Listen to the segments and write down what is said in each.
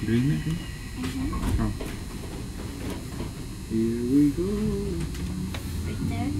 green again? Oh. Here we go. Right there.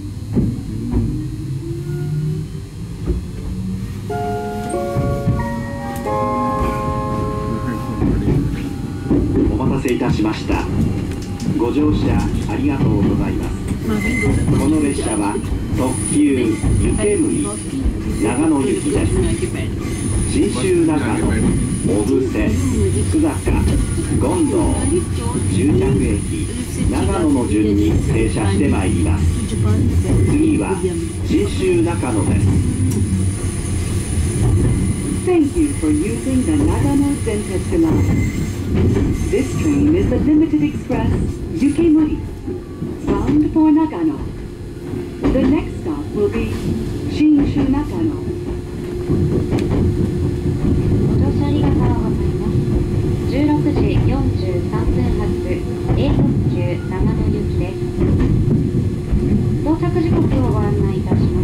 お待たせいたしました。ご乗車ありがとうございます。この列車は特急湯煙長野行きです。信州長野、小布施、須坂、権堂、終着駅長野の順に停車してまいります。次は信州長野です。 Thank you for using the Nagano Sentetsu line. This train is the Limited Express Yukimuri, bound for Nagano. The next stop will be Shinshu Nakano. ご乗車ありがとうございます。16時43分発 A 特急長野行きです。到着時刻をご案内いたします。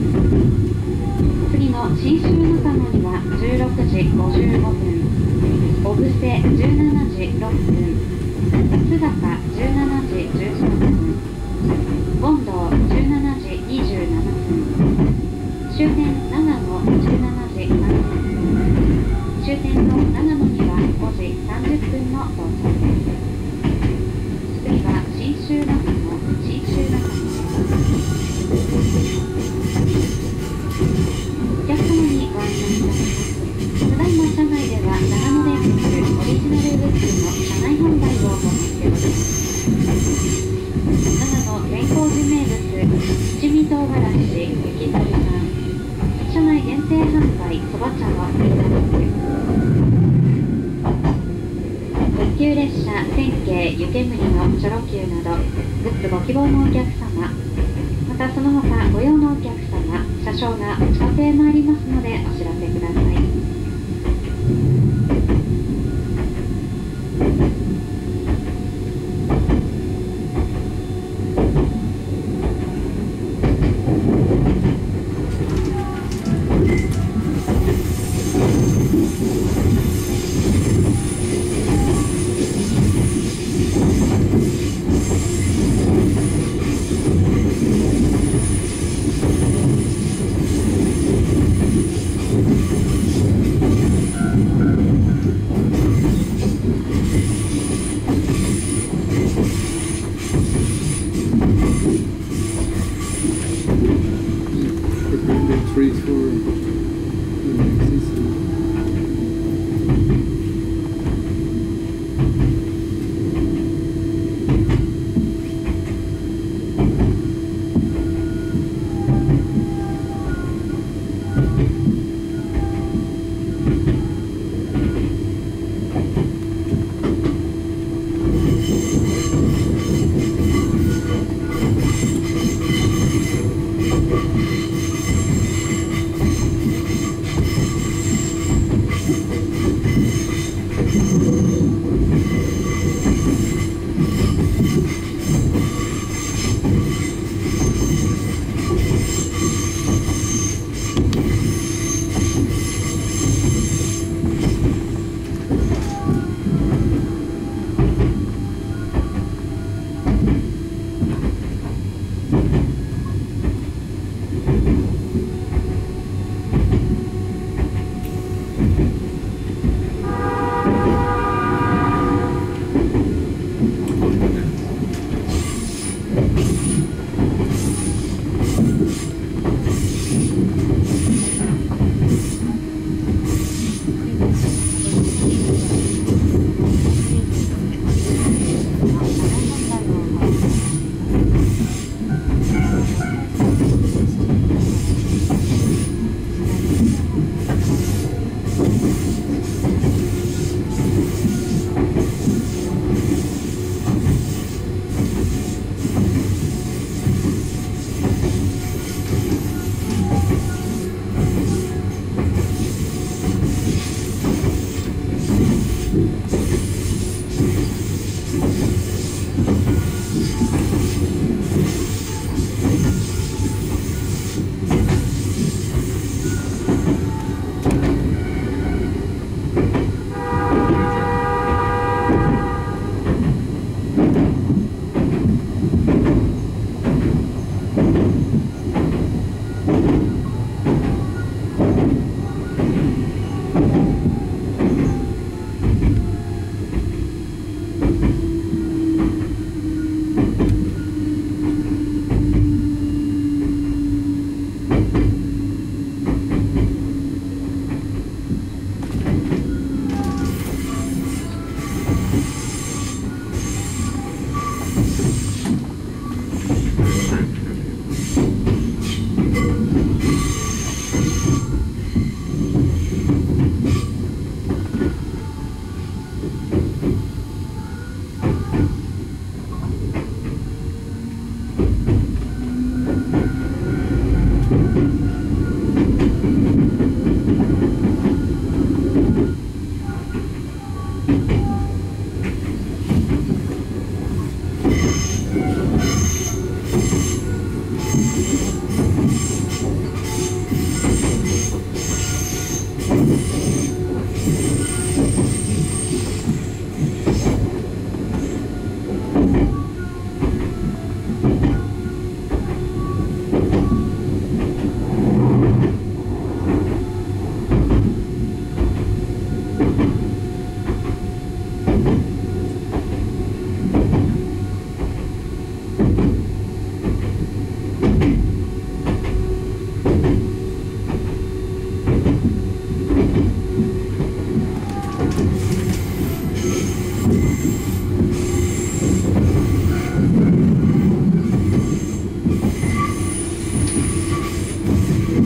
次の信州中野には16時55分、小布施17時6分、須坂17時13分、権堂17時27分、終点長野17時3分、終点の長野には5時30分の到着です。次は信州長野、信州長野です。お客様にご案内いたします。ただいま車内では長野電鉄オリジナルグッズの車内販売を行っております。長野善光寺名物七味唐辛子雪ざるさん、車内限定販売そば茶のフリーダック、特急列車千景湯煙のチョロ Q などグッズご希望のお客様、またその他ご用のお客様、車掌がお近くへ参りますのでお知らせください。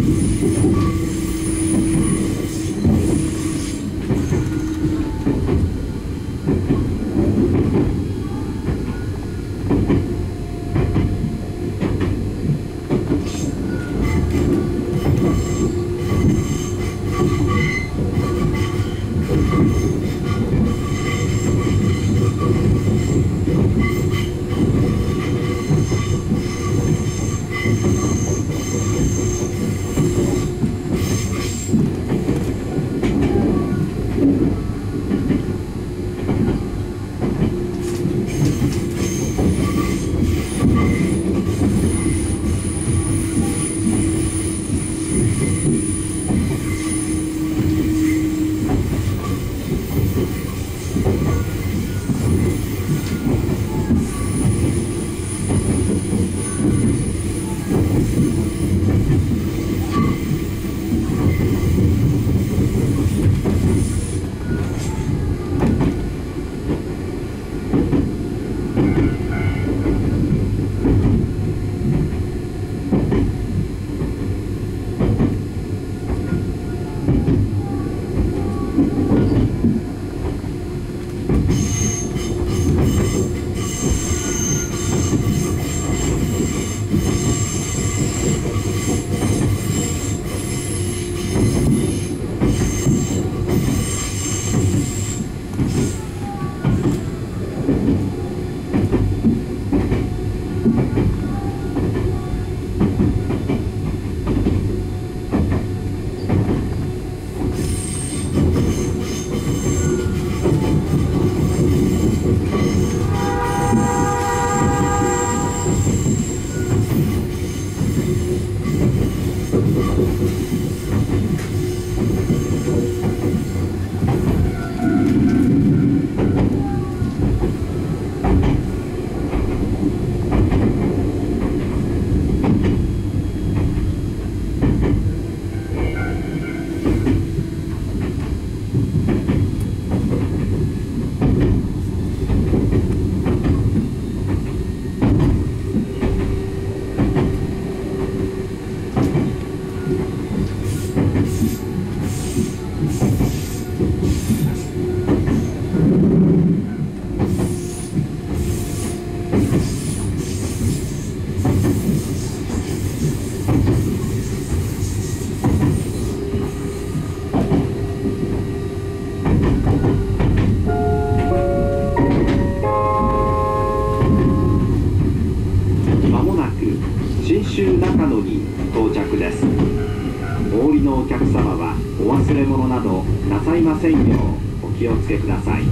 州中野に到着です。お降りのお客様はお忘れ物などなさいませんようお気をつけください。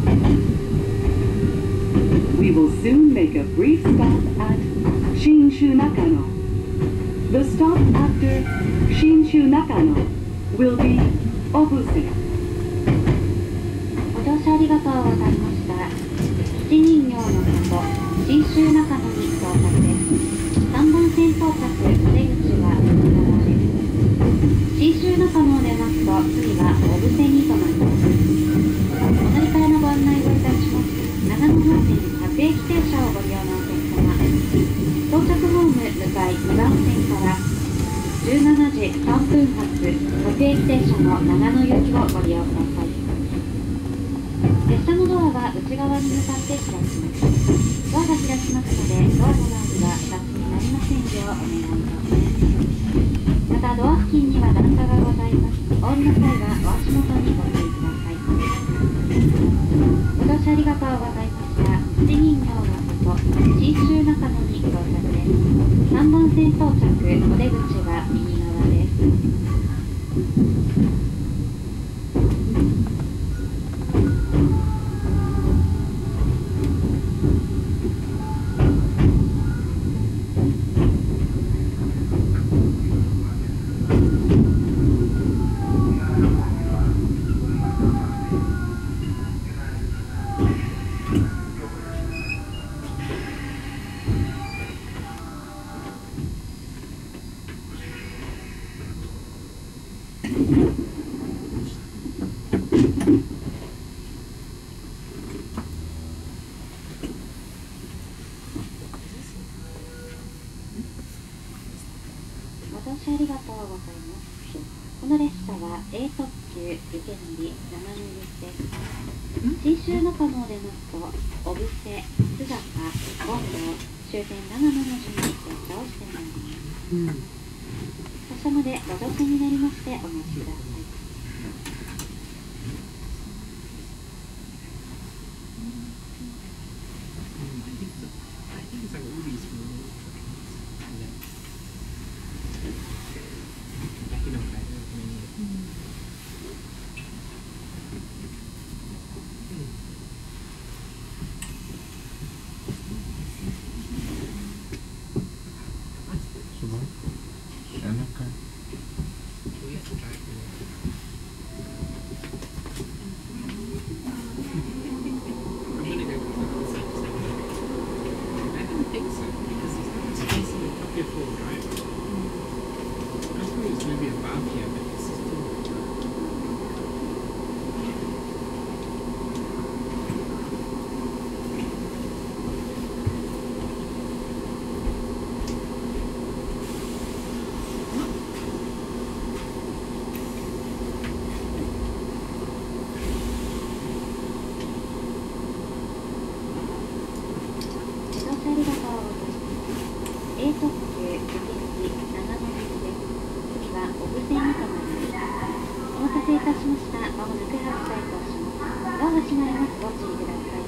We will soon make a brief stop at Shinshu Nakano. The stop after Shinshu Nakano will be Obuse. ご乗車ありがとうございました。七人形の里、信州中野に到着です。3番線到着、出口は右側です。信州中野を出ますと、次は小布施に停まります。お乗り換えのご案内をいたします。長野方面各駅停車をご利用のお客様、到着ホーム向かい2番線から17時3分発各駅停車の長野行きをご利用ください。列車のドアは内側に向かって開きます。ドアが開きますので、ドアの周りは2つになりませんようお願いいたします。またドア付近には段差がございます。お降りの際はお足元にご注意ください。ご乗車ありがとうございました。七人形の里、信州中野に到着です。3番線到着、お出口は右側です。 ご乗車ありがとうございます。この列車は A 特急湯煙7の行です。新州中野を出ますと、小布施、須坂、権堂、終点長野の順に列車をしてまいります。発車までご乗車になりましてお待ちください。 enak kan? A 特急湯煙7の行です。次は小布施に停まります。お待たせいたしました。まもなく発車いたします。ドアが閉まります。ご注意ください。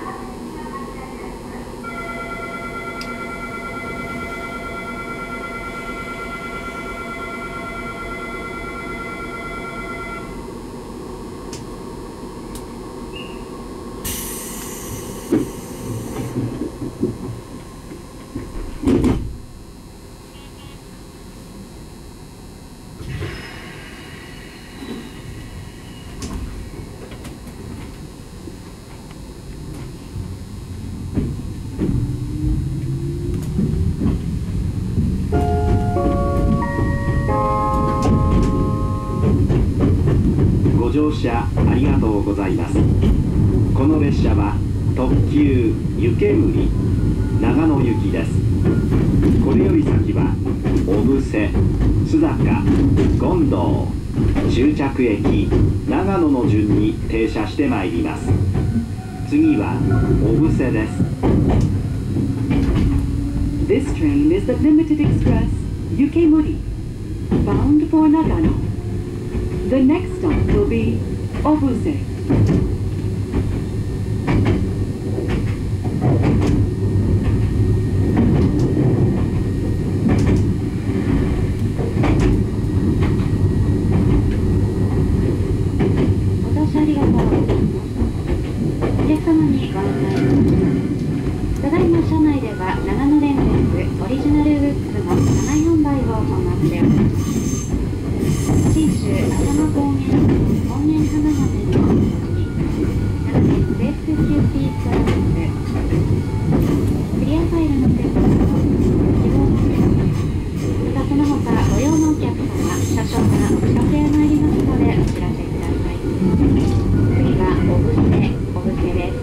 ご乗車ありがとうございます。この列車は特急湯煙長野行きです。これより先は小布施、須坂、権堂、終着駅長野の順に停車してまいります。次は小布施です。 This train is the limited express Yukemuri, bound for Nagano. The next stop will be Obuse. ご乗車ありがとうございます。お客様にご案内します。ただいま車内では長野電鉄オリジナルグッズの車内販売を行っております。信州浅間高原花嫁のおに長年制服キューピートラベルクリアファイルのセットなど希望のお客様、またその他ご用のお客様、車掌からお知らせが参りますのでお知らせください。次は小布施です。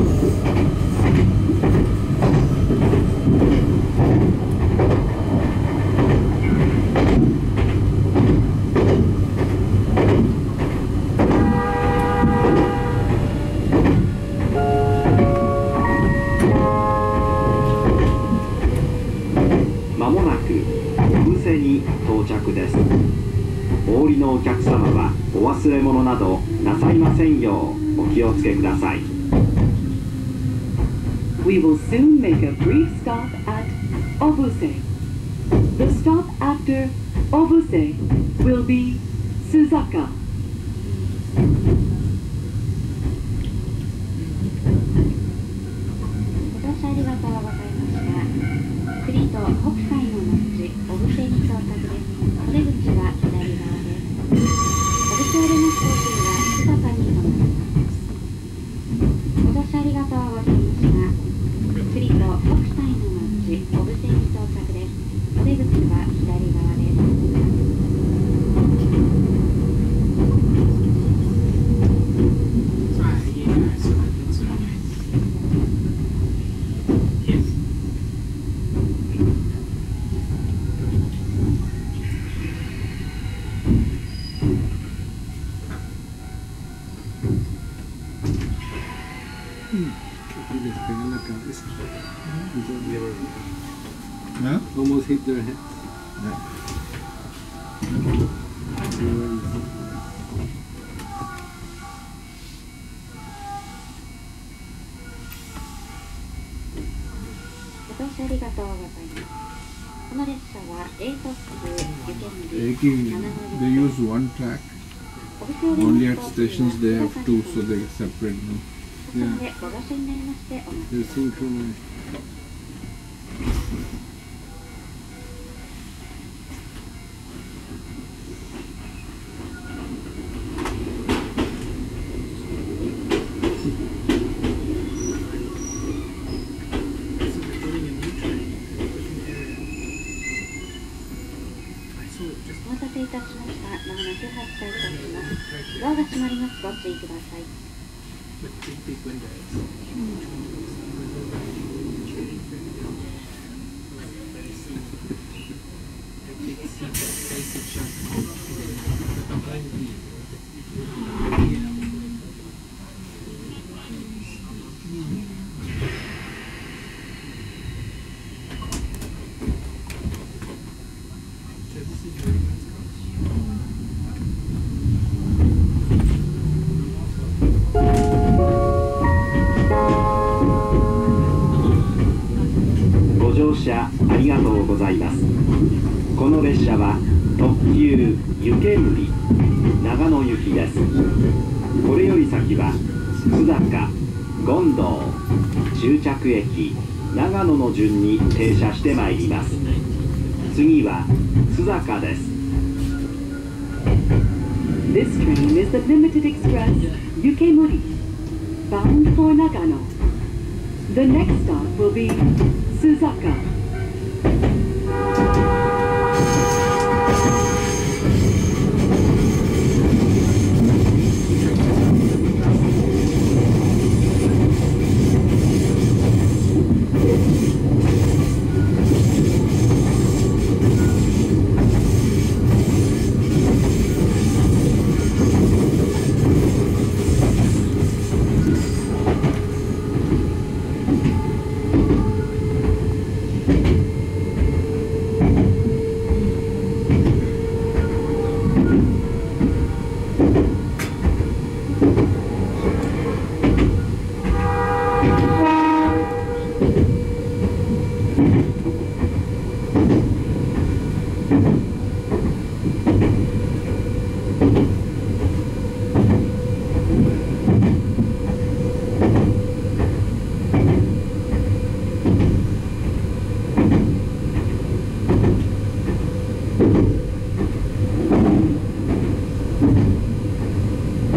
まもなく小布施に到着です。お降りのお客様はお忘れ物などなさいませんようお気をつけください。 We will soon make a brief stop at Obuse. The stop after Obuse will be Suzaka. ご乗車ありがとうございました。次と北海の町小布施に到着です。お出口は左側です。小布施よりの飛行機は須坂に停まります。ご乗車ありがとうございました。次と北海の町小布施に到着です。お出口は左側です。 Y les pegan la cabeza. ¿No? Almost hit their head. Yeah. ご乗車ありがとうございます。この列車は A 特急湯煙 Taking, they use one track. Only at stations they have two, so they separate them. こちらでご乗車になりましてお待ち They're synchronized. お待たせいたしました。まもなく発車いたします。ドアが閉まります。ご注意ください。 ご乗車ありがとうございます。この列車は特急湯煙長野行きです。これより先は須坂、権堂、終着駅長野の順に停車してまいります。次は須坂です。 This train is the Limited Express Yukemuri, bound for Nagano. The next stop will be Suzaka.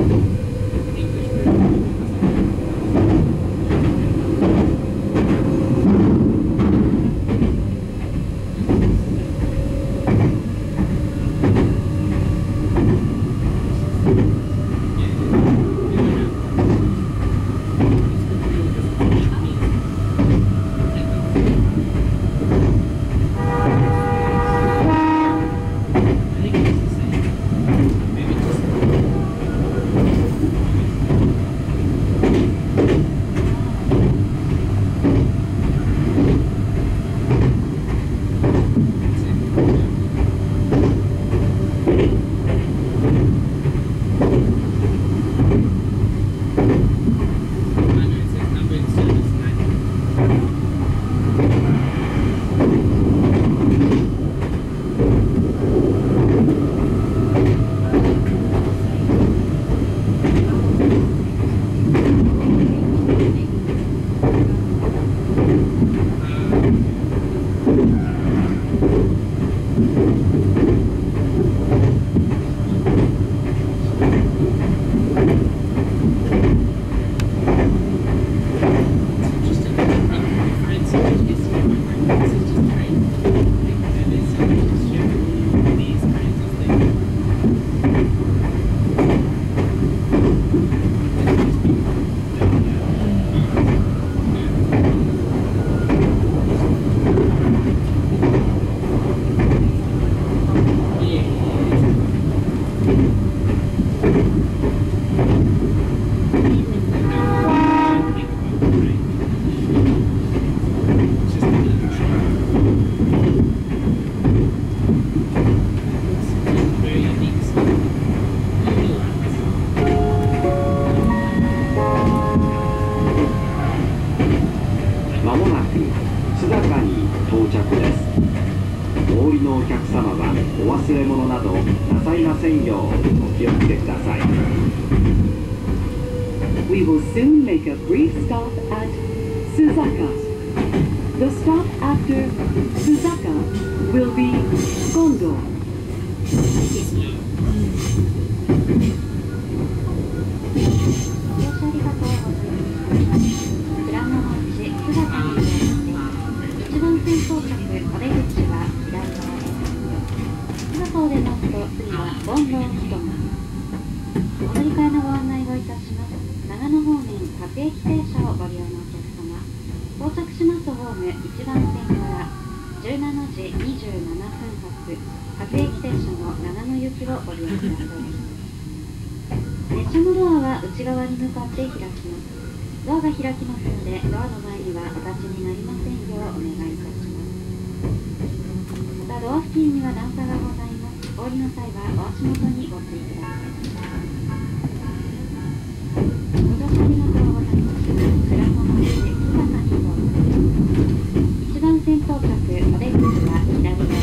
ごまもなく須坂に到着です。お降りのお客様はお忘れ物などなさいませんようお気をつけください。 We will soon make a brief stop at Suzaka. The stop after Suzaka will be Gondo. 内側に向かって開きます。ドアが開きますので、ドアの前にはお立ちになりませんようお願いいたします。またドア付近には段差がございます。お降りの際はお足元にご注意ください。ご乗車ありがとうございます。倉本市須坂に到着。一番線到着、お出口は左側です。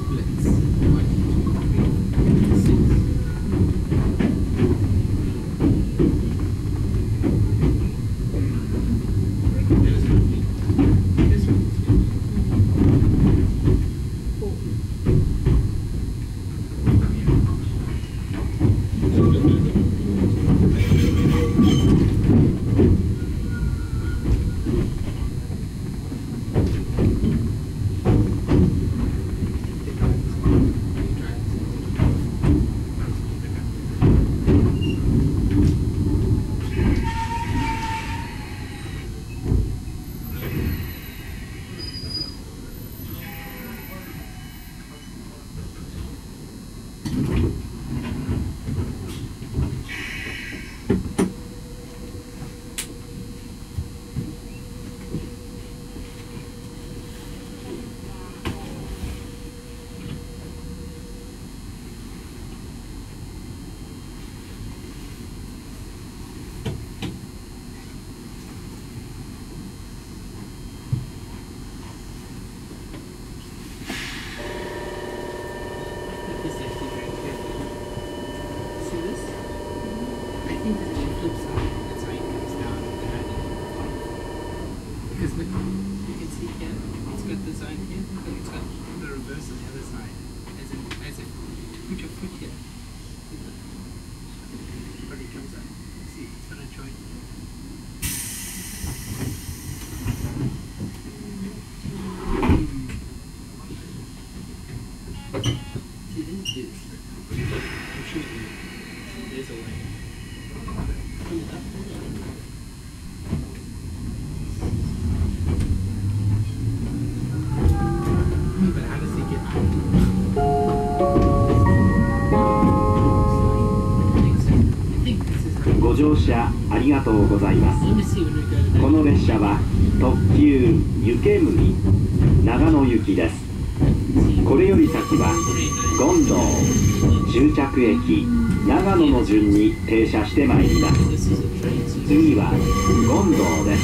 ご乗車ありがとうございます。この列車は特急湯煙長野行きです。これより先は権堂、終着駅長野の順に停車してまいります。次は権堂です。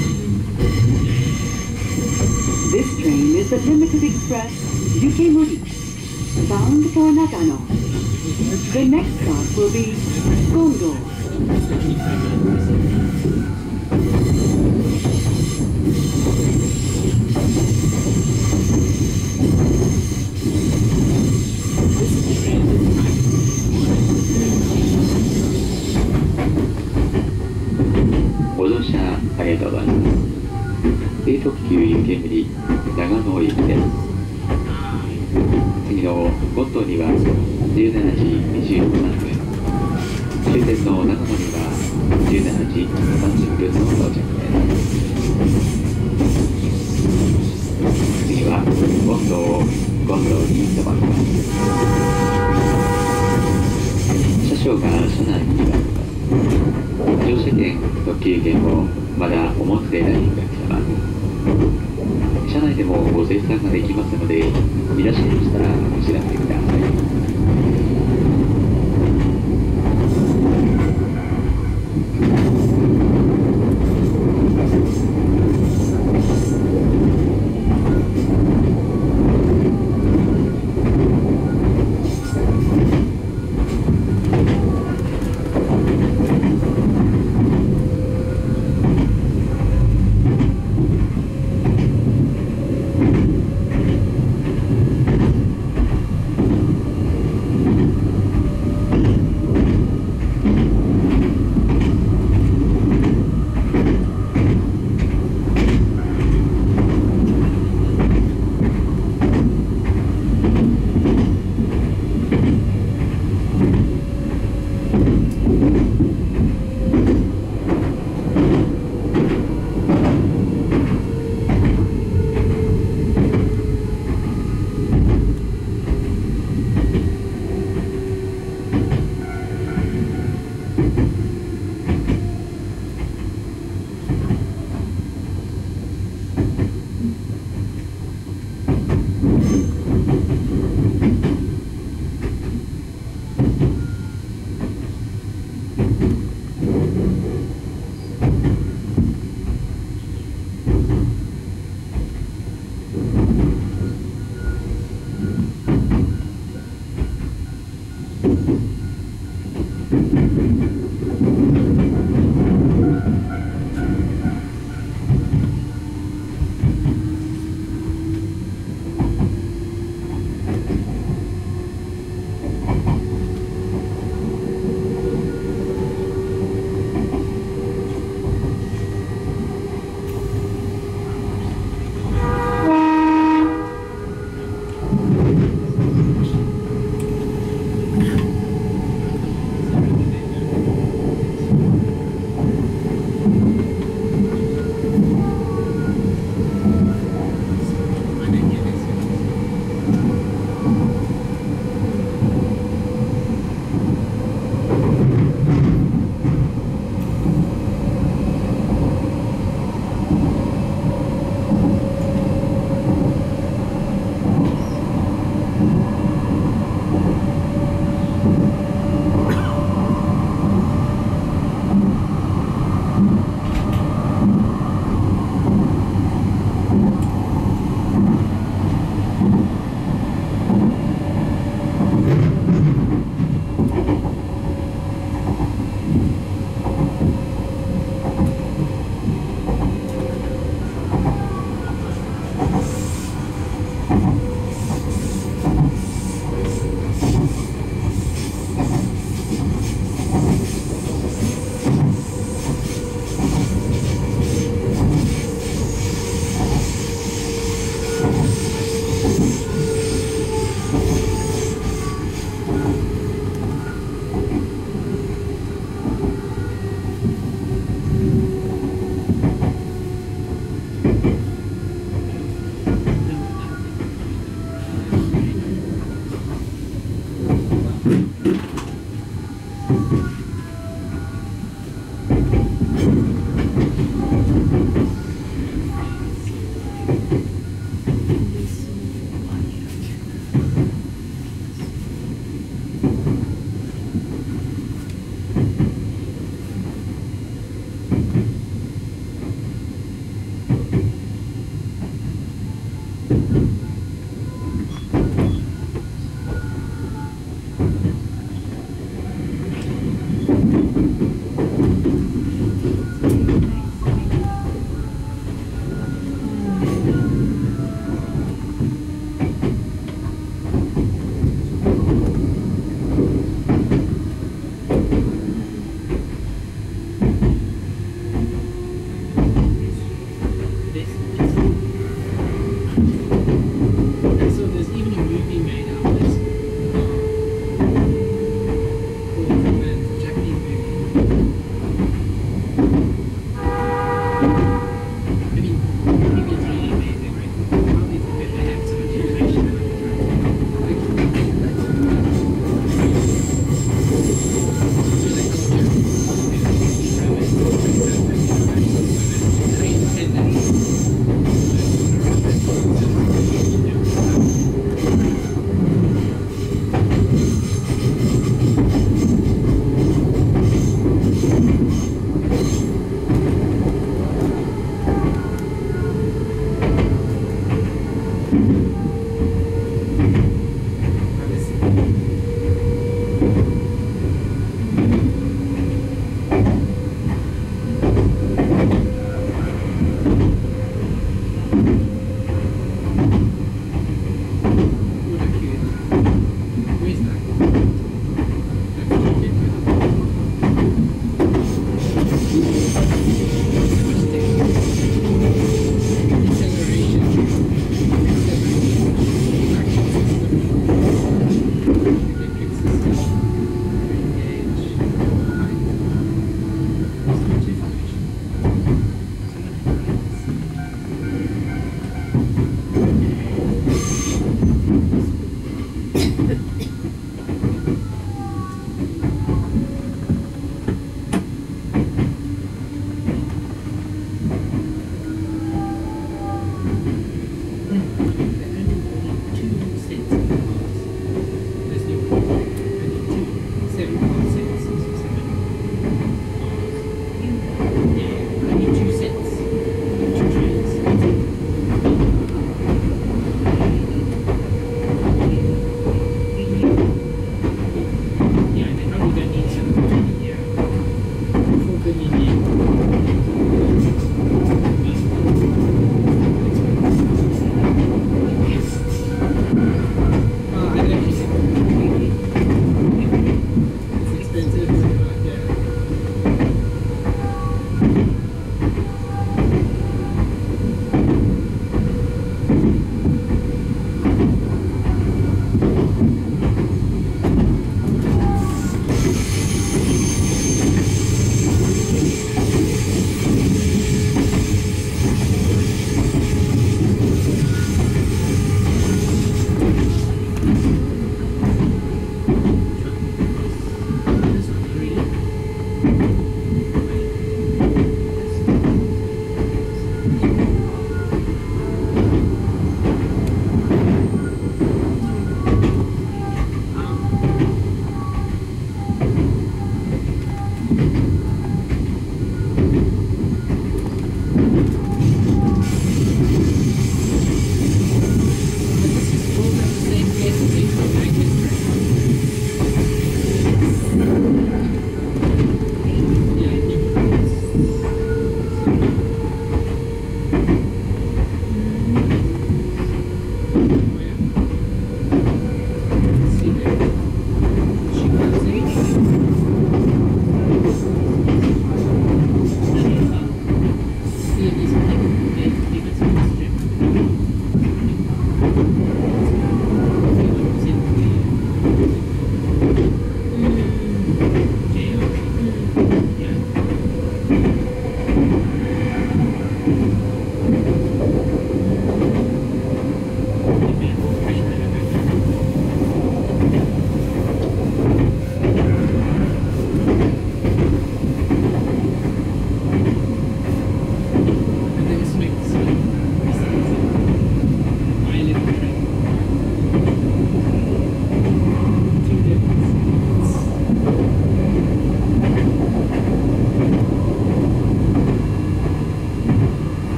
This train is the limited express Yukemuri, bound for Nagano. The next stop will be Gondo. ご乗車ありがとうございます。京特急湯煙長野行きです。次のゴッドには17時23分、終点の長野には17時30分の到着です。次はゴッドに停まります。車掌が車内にいます。乗車券、特急券をまだお持ちでないお客様、車内でもご精算ができますので、いらっしゃいましたらお知らせください。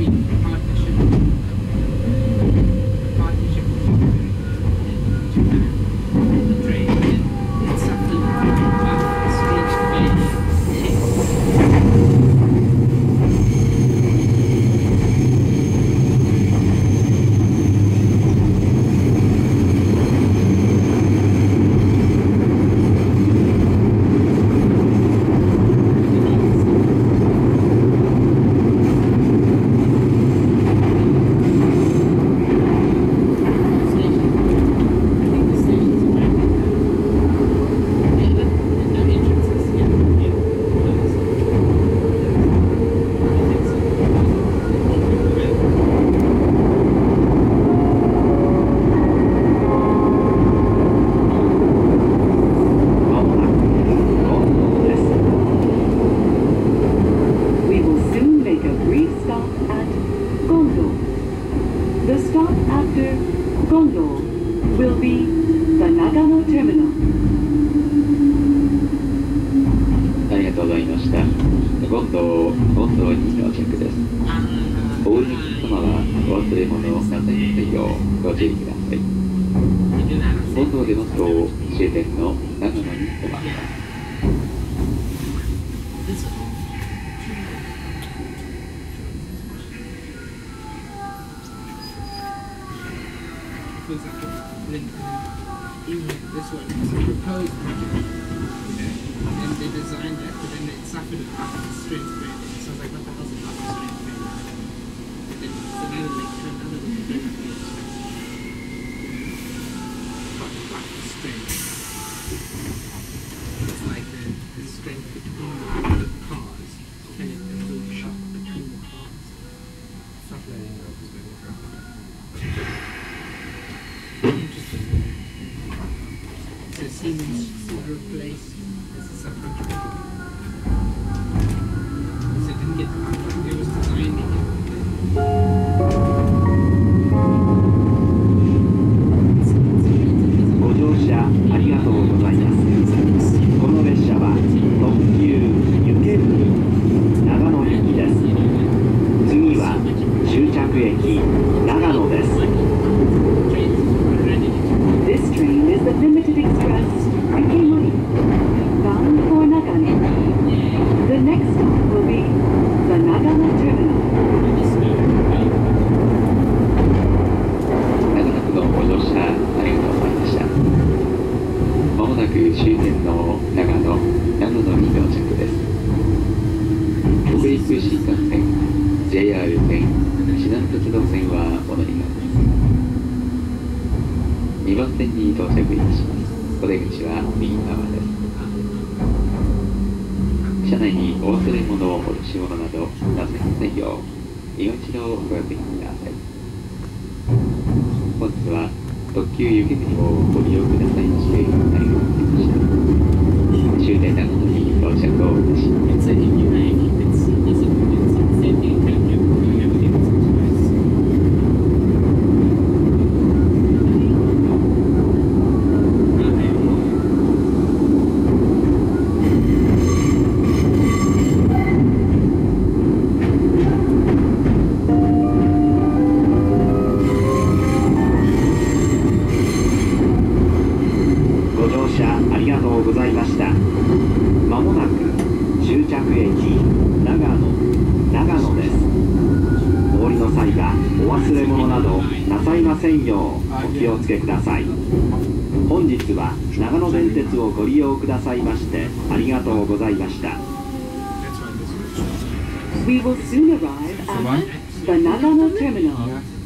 We will soon arrive at the Nagano terminal.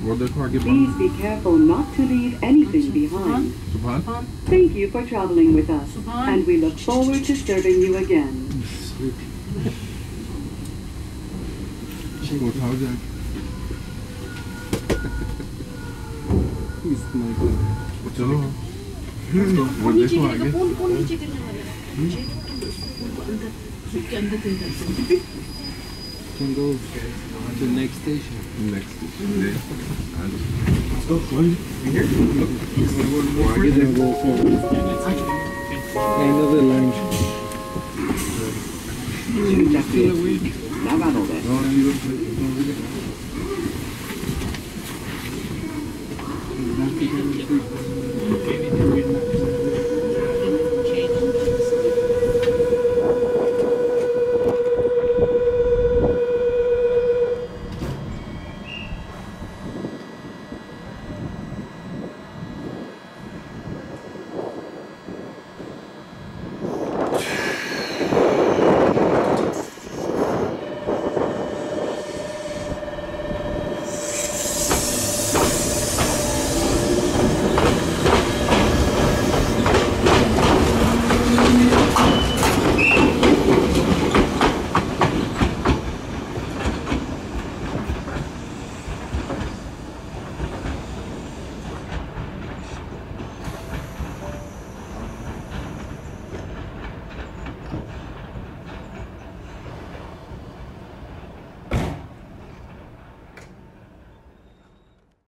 Please be careful not to leave anything behind. Thank you for traveling with us, and we look forward to serving you again. चलो वो देखो आगे Can go to the next station. Let's go. Here. Look. आगे then go forward. Another line. 終着駅長野です。 Thank you.